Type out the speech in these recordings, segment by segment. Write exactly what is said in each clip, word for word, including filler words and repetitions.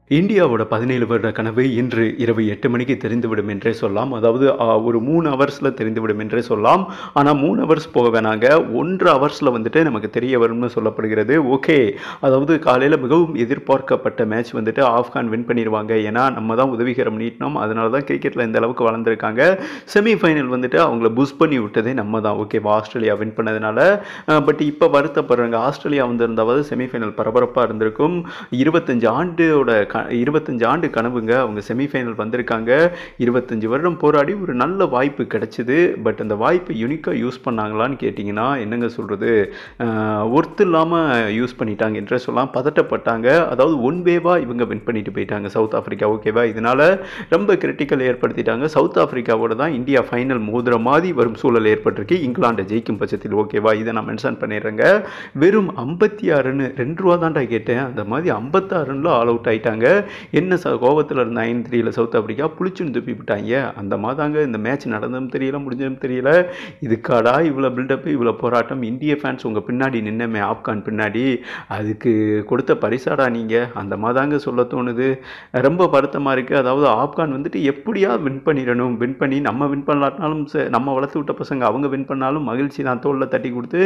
இந்தியாவோட பதினேழு வருட கனவு இன்று இரவு எட்டு மணிக்கு தெரிந்துவிடும் என்றே சொல்லலாம். அதாவது அ, ஒரு மூணு ஹவர்ஸில் தெரிந்துவிடும் என்றே சொல்லலாம். ஆனால் மூணு ஹவர்ஸ் போக வேணாங்க, ஒன்றரை ஹவர்ஸில் வந்துட்டு நமக்கு தெரிய வரும்னு சொல்லப்படுகிறது. ஓகே, அதாவது காலையில் மிகவும் எதிர்பார்க்கப்பட்ட மேட்ச் வந்துட்டு ஆப்கான் வின் பண்ணிடுவாங்க. ஏன்னா நம்ம தான் உதவிகரம் நீட்டினோம், அதனால தான் கிரிக்கெட்டில் இந்த அளவுக்கு வளர்ந்துருக்காங்க. செமிஃபைனல் வந்துட்டு அவங்கள புஷ் பண்ணி விட்டதே நம்ம தான். ஓகேவா, ஆஸ்திரேலியா வின் பண்ணதுனால. பட் இப்போ வருத்தப்படுறாங்க, ஆஸ்திரேலியா வந்திருந்தாவது செமிஃபைனல் பரபரப்பாக இருந்திருக்கும். இருபத்தஞ்சு ஆண்டோட க இருபத்தஞ்சு ஆண்டு கனவுங்க, அவங்க செமிஃபைனல் வந்திருக்காங்க. இருபத்தஞ்சு வருடம் போராடி ஒரு நல்ல வாய்ப்பு கிடைச்சிது. பட் அந்த வாய்ப்பை யூனிக்காக யூஸ் பண்ணாங்களான்னு கேட்டிங்கன்னா என்னங்க சொல்கிறது, ஒர்த்து இல்லாமல் யூஸ் பண்ணிட்டாங்க என்றே சொல்லலாம். பதட்டப்பட்டாங்க. அதாவது ஒன் வேவாக இவங்க வின் பண்ணிட்டு போயிட்டாங்க சவுத் ஆஃப்ரிக்கா. ஓகேவா, இதனால் ரொம்ப கிரிட்டிக்கல் ஏற்படுத்திட்டாங்க. சவுத் ஆஃப்ரிக்காவோட தான் இந்தியா ஃபைனல் மோதுற மாதிரி வரும் சூழல் ஏற்பட்டிருக்கு இங்கிலாண்டை ஜெயிக்கும் பட்சத்தில். ஓகேவா, இதை நான் மென்ஷன் பண்ணிடுறேங்க. வெறும் ஐம்பத்தி ஆறுன்னு ரெண்டு ரூபா தான்டா கேட்டேன், அந்த மாதிரி ஐம்பத்தாறுல ஆல் அவுட் ஆகிட்டாங்க. என்ன ச கோபத்தில் இருந்த நைன் த்ரீல சவுத் ஆஃப்ரிக்கா புளிச்சுன்னு துப்பி விட்டாங்க. அந்த மாதிரிதாங்க இந்த மேட்ச் நடந்ததும் தெரியல, முடிஞ்சதும் தெரியல. இதுக்காடா இவ்வளோ பில்டப், இவ்வளோ போராட்டம்? இந்திய ஃபேன்ஸ் உங்கள் பின்னாடி நின்னமே, ஆப்கான் பின்னாடி, அதுக்கு கொடுத்த பரிசாடா நீங்கள்? அந்த மாதிரிதாங்க சொல்ல தோணுது. ரொம்ப வருத்தமாக இருக்குது. அதாவது ஆப்கான் வந்துட்டு எப்படியா வின் பண்ணிடணும், வின் பண்ணி நம்ம வின் பண்ணலாட்டினாலும் நம்ம வளர்த்து விட்ட பசங்க அவங்க வின் பண்ணாலும் மகிழ்ச்சி தான், தோளில் தட்டி கொடுத்து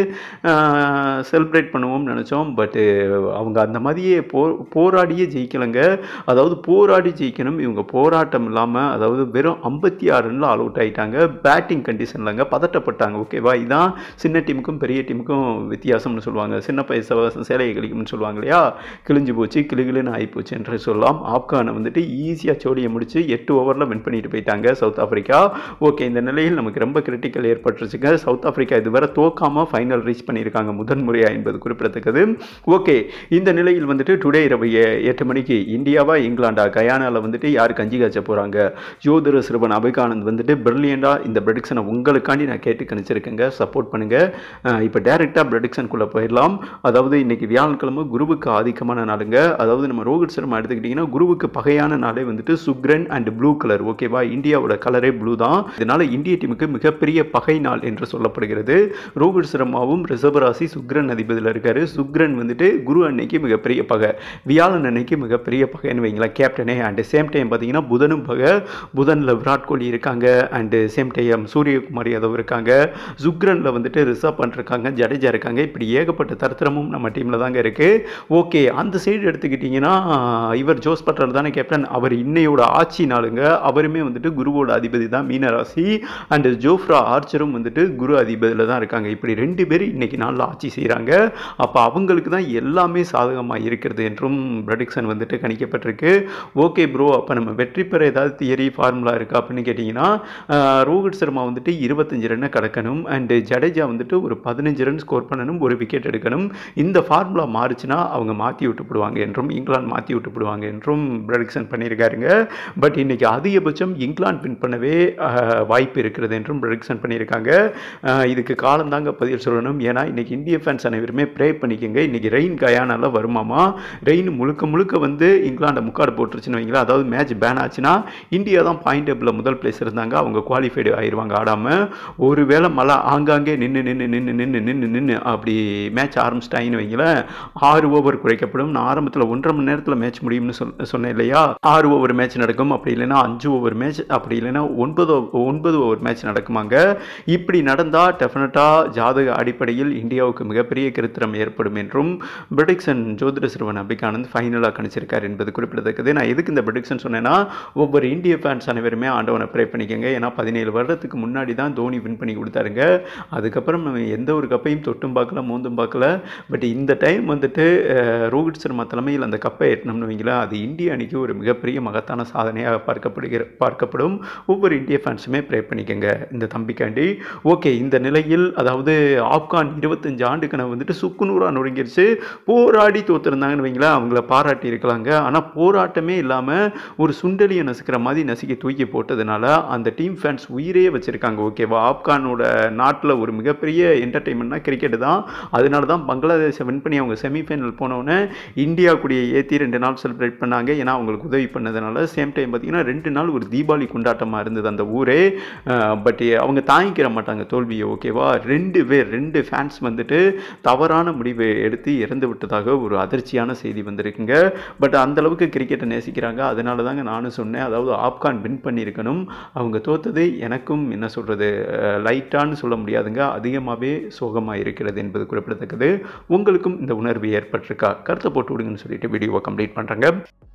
செலிப்ரேட் பண்ணுவோம்னு நினச்சோம். பட்டு அவங்க அந்த மாதிரியே போ போராடியே ஜெயிக்கலைங்க. அதாவது போராடி ஜெயிக்கணும், இவங்க போராட்டம் இல்லாமல் அதாவது வெறும் ஐம்பத்தி ஆறு ரன்ல ஆல் அவுட் ஆகிட்டாங்க. பேட்டிங் கண்டிஷன்லங்க பதட்டப்பட்டாங்க. ஓகேவா, இதான் சின்ன டீமுக்கும் பெரிய டீமுக்கும் வித்தியாசம்னு சொல்லுவாங்க. சின்ன பைசா சேலையை கிழிக்கும்னு சொல்லுவாங்க இல்லையா, கிழிஞ்சு போச்சு, கிளுகிளுன்னு ஆகிப்போச்சு என்று சொல்லலாம். ஆப்கானை வந்துட்டு ஈஸியாக சோடியை முடிச்சு எட்டு ஓவரில் வின் பண்ணிட்டு போயிட்டாங்க சவுத் ஆஃப்ரிக்கா. ஓகே, இந்த நிலையில் நமக்கு ரொம்ப கிரிட்டிக்கல் ஏற்பட்டுருச்சுங்க. சவுத் ஆஃப்ரிக்கா இதுவரை தோக்காமல் ஃபைனல் ரீச் பண்ணியிருக்காங்க முதன்முறையாக என்பது குறிப்பிடத்தக்கது. ஓகே, இந்த நிலையில் வந்துட்டு டுடே இரவு எட்டு மணிக்கு இந்தியாவா இங்கிலாண்டா, கயானாவில் வந்துட்டு யார் கஞ்சி காய்ச்ச போகிறாங்க? ஜோதிர சிறுவன் அபய்கானந்த் வந்துட்டு பிரில்லியண்டாக இந்த ப்ரெடிக்ஷனை உங்களுக்காண்டி நான் கேட்டு கணிச்சிருக்கேங்க. சப்போர்ட் பண்ணுங்கள். இப்போ டேரெக்டாக ப்ரெடிக்ஷனுக்குள்ளே போயிடலாம். அதாவது இன்றைக்கி வியாழக்கிழமை குருவுக்கு ஆதிக்கமான நாளுங்க. அதாவது நம்ம ரோஹித் சர்மா எடுத்துக்கிட்டிங்கன்னா குருவுக்கு பகையான நாளே வந்துட்டு சுக்ரன் அண்ட் ப்ளூ கலர். ஓகேவா, இந்தியாவோட கலரே ப்ளூ தான். இதனால் இந்திய டீமுக்கு மிகப்பெரிய பகை நாள் என்று சொல்லப்படுகிறது. ரோஹித் சர்மாவும் ரிஷபராசி சுக்ரன் அதிபதியில் இருக்கார். சுக்ரன் வந்துட்டு குரு அன்னைக்கு மிகப்பெரிய பகை, வியாழன் அன்னைக்கு மிகப்பெரிய பகைன்னு வைங்களா, கேப்டனே. அண்ட் சேம் டைம் பார்த்தீங்கன்னா புதனும் பகை. புதனில் விராட் கோலி இருக்காங்க. And same time Suryakumar Yadav இருக்காங்க. சுக்ரனில் வந்துட்டு ரிஷப் பண்ட் இருக்காங்க, ஜடேஜா இருக்காங்க. இப்படி ஏகப்பட்ட தரத்திரமும் நம்ம டீமில் தாங்க இருக்குது. ஓகே, அந்த சைடு எடுத்துக்கிட்டிங்கன்னா இவர் ஜோஸ் பட்லர் தானே கேப்டன். அவர் இன்னையோட ஆட்சி நாளுங்க. அவருமே வந்துட்டு குருவோட அதிபதி தான், மீனராசி. அண்டு ஜோஃப்ரா ஆர்ச்சரும் வந்துட்டு குரு அதிபதியில் தான் இருக்காங்க. இப்படி ரெண்டு பேர் இன்னைக்கு நாளில் ஆட்சி செய்கிறாங்க. அப்போ அவங்களுக்கு தான் எல்லாமே சாதகமாக இருக்கிறது என்றும் ப்ரெடிக்ஷன் வந்துட்டு கணிக்கப்பட்டிருக்கு. ஓகே ப்ரோ, அப்போ நம்ம வெற்றி பெற ஏதாவது தியரி ஃபார்முலா இருக்கா அப்படின்னு கேட்டிங்கன்னா, ரோஹித் சர்மா வந்துட்டு இருபத்தஞ்சு ரன்னை கடக்கணும். அண்டு ஜடேஜா வந்துட்டு ஒரு பதினஞ்சு ரன் ஸ்கோர் பண்ணணும், ஒரு விக்கெட் எடுக்கணும். இந்த ஃபார்முலா மாறுச்சுன்னா அவங்க மாற்றி விட்டுப்படுவாங்க என்றும், இங்கிலாந்து மாற்றி விட்டுப்படுவாங்க என்றும் ப்ரெடிக்ஷன் பண்ணியிருக்காருங்க. பட் இன்றைக்கி அதிகபட்சம் இங்கிலாந்து வின் பண்ணவே வாய்ப்பு இருக்கிறது என்றும் ப்ரெடிக்ஷன் பண்ணியிருக்காங்க. இதுக்கு காலம் தாங்க பதில் சொல்லணும். ஏன்னா இன்றைக்கி இந்திய ஃபேன்ஸ் அனைவருமே ப்ரே பண்ணிக்கோங்க. இன்றைக்கி ரெயின் கயானால வருமாமா. ரெயின் முழுக்க முழுக்க வந்து இங்கிலாண்டை முக்காடு போட்டுருச்சுன்னு வைங்களா. அதாவது மேட்ச் பேன் ஆச்சுன்னா இந்தியா தான் பாயிண்ட் டேபிளில் முதல் பிளேஸ் இருந்தாங்க, அவங்க குவாலிஃபைடு ஆயிடுவாங்க ஆடாமல். ஒருவேளை மழை ஆங்காங்கே நின்று நின்று நின்று நின்று நின்று நின்று அப்படி மேட்ச் ஆரம்பிச்சிட்டாங்கன்னு வைங்களேன், ஆறு ஓவர் குறைக்கப்படும். நான் ஆரம்பத்தில் ஒன்றரை மணி நேரத்தில் மேட்ச் முடியும்னு சொல் சொன்னேன் இல்லையா. ஆறு ஓவர் மேட்ச் நடக்கும், அப்படி இல்லைன்னா அஞ்சு ஓவர் மேட்ச், அப்படி இல்லைன்னா ஒன்பது ஒன்பது ஓவர் மேட்ச் நடக்குமாங்க. இப்படி நடந்தால் டெஃபினட்டாக ஜாதக அடிப்படையில் இந்தியாவுக்கு மிகப்பெரிய கிருத்திரம் ஏற்படும் என்றும் ப்ரெடிக்ஷன் ஜோதிட சிறுவன் அபிகானந்த் ஃபைனலாக கணிச்சிருக்கார் என்பது குறிப்பிடத்தக்கது. நான் எதுக்கு இந்த ப்ரெடிக்ஷன் சொன்னேன்னா, ஒவ்வொரு இந்திய ஃபேன்ஸ் அனைவருமே ஆண்டவனை ப்ரே பண்ணிக்கோங்க. ஏன்னா பதினேழு வருடத்துக்கு முன்னாடி தான் தோனி வின் பண்ணி கொடுத்தாருங்க. அதுக்கப்புறம் நம்ம எந்த ஒரு கப்பையும் தொட்டும் பார்க்கல, மோந்தும் பார்க்கல. பட் இந்த டைம் வந்துட்டு ரோஹித் சர்மா தலைமையில் அந்த கப்பை எட்டணும்னு வைங்களா, அது இந்திய அணிக்கு ஒரு மிகப்பெரிய மகத்தான சாதனையாக பார்க்கப்படுகிற பார்க்கப்படும். ஒவ்வொரு இந்திய ஃபேன்ஸுமே ப்ரே பண்ணிக்கோங்க இந்த தம்பிக்காண்டி. ஓகே, இந்த நிலையில் அதாவது ஆப்கான் இருபத்தஞ்சு ஆண்டு கனவு வந்துட்டு சுக்குநூறாக நொறுங்கிருச்சு. போராடி தோற்றுருந்தாங்கன்னு வைங்களா, அவங்கள பாராட்டி இருக்கலாங்க. ஆனால் போராட்டமே இல்லாமல் ஒரு சுண்டலியை நசுக்கிற மாதிரி நசுக்கி தூக்கி போட்டதுனால அந்த டீம் ஃபேன்ஸ் உயிரே வச்சுருக்காங்க. ஓகேவா, ஆப்கானோட நாட்டில் ஒரு மிகப்பெரிய என்டர்டெயின்மெண்ட்னா கிரிக்கெட்டு தான். அதனால தான் பங்களாதேஷை வின் பண்ணி அவங்க செமிஃபைனல் போனோன்னே இந்தியா கூடிய ஏற்றி ரெண்டு நாள் செலிப்ரேட் பண்ணாங்க. ஏன்னா அவங்களுக்கு உதவி பண்ணதுனால. சேம் டைம் பார்த்திங்கன்னா ரெண்டு நாள் ஒரு தீபாவளி கொண்டாட்டமாக இருந்தது அந்த ஊரே. பட் அவங்க தாங்கிக்கிற மாட்டாங்க தோல்வியை. ஓகேவா, ரெண்டு பேர் ரெண்டு ஃபேன்ஸ் வந்துட்டு தவறான முடிவை எடுத்து இறந்து விட்டதாக ஒரு அதிர்ச்சியான செய்தி வந்திருக்குங்க. பட் அந்த அந்தளவுக்கு கிரிக்கெட்டை நேசிக்கிறாங்க. அதனால தாங்க நானும் சொன்னேன். அதாவது ஆப்கான் வின் பண்ணியிருக்கணும். அவங்க தோத்தது எனக்கும் என்ன சொல்கிறது, லைட்டான்னு சொல்ல முடியாதுங்க, அதிகமாகவே சோகமாக இருக்கிறது என்பது குறிப்பிடத்தக்கது. உங்களுக்கும் இந்த உணர்வு ஏற்பட்டிருக்கா? கருத்தை போட்டு விடுங்கன்னு சொல்லிட்டு வீடியோவை கம்ப்ளீட் பண்ணுறேங்க.